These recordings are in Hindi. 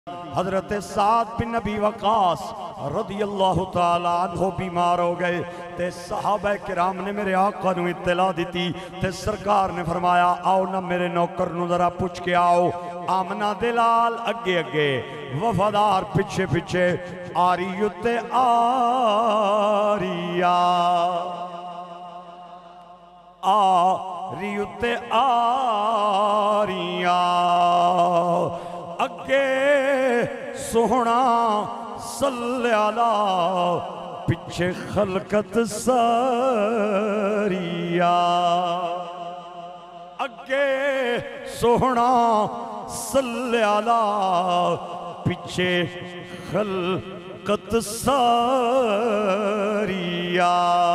हजरत साद बिन नबी वकास रदियल्लाहु ताला अन्हु बीमार हो गए ते सहाबा किराम ने मेरे आका नूं इत्तला दी ते सरकार ने फरमाया आओ ना मेरे नौकर नूं जरा पुछ के आओ। आमना दे लाल अगे अगे वफादार पिछे पिछे आरी उत्ते आरिया आरी उत्ते आरिया अगे सोहना सल्लल्ला पिछे खलकत सारिया अगे सोहना सल्लल्ला पिछे खलकत सारिया।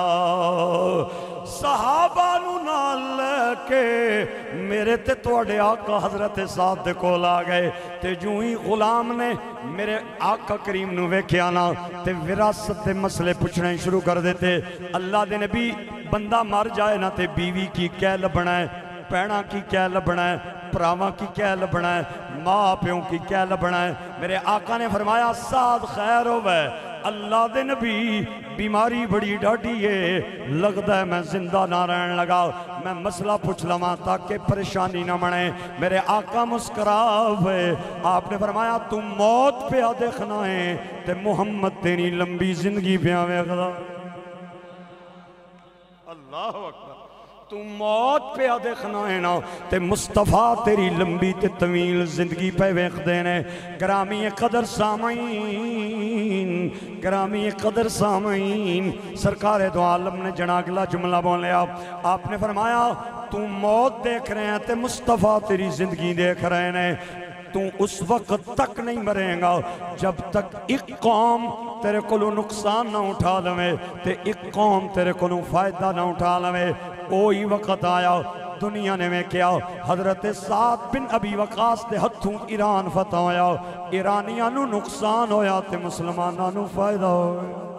सहाबा नू नाल के मेरे ते तुहाडे आका हजरत साद दे कोल आ गए ते जूं ही गुलाम ने मेरे आका करीम नू वेख्या ना ते विरासत दे मसले पुछने शुरू कर देते। अल्लाह दे नबी बंदा मर जाए ना ते बीवी की कै लभना है, भैणा की कै लभना है, भरावां की कै लभना है, माँ प्यों की कै लभना है। मेरे आका ने फरमाया साद खैर होवे अल्लाह दे नबी बीमारी बड़ी डाढ़ी है, लगता है मैं जिंदा ना रहन लगा, मैं मसला पूछ लवा ताकि परेशानी ना बने। मेरे आका मुस्करा हुए आपने फरमाया तू मौत पे देखना है ते मुहम्मद तेरी लंबी जिंदगी पे वेखदा। अल्लाह अकबर। तू मौत पे देखना है ना ते मुस्तफा तेरी लंबी ते तवील जिंदगी पे वेखदे ने। ग्रामी कदर सामीन, ग्रामी कदर सामीन, सरकार दो आलम ने जना अगला जुमला बोलिया। आपने फरमाया तू मौत देख रहे हैं ते मुस्तफा तेरी जिंदगी देख रहे हैं। तू उस वक्त तक नहीं मरेगा जब तक एक कौम तेरे को नुकसान ना उठा लवे ते एक कौम तेरे को फायदा ना उठा लवे। कोई वक्त आया दुनिया ने में क्या हजरत साद बिन अबी वकास के हथों ईरान फतह होया, ईरानियां नू नुकसान होया ते मुसलमानां नू फायदा होया।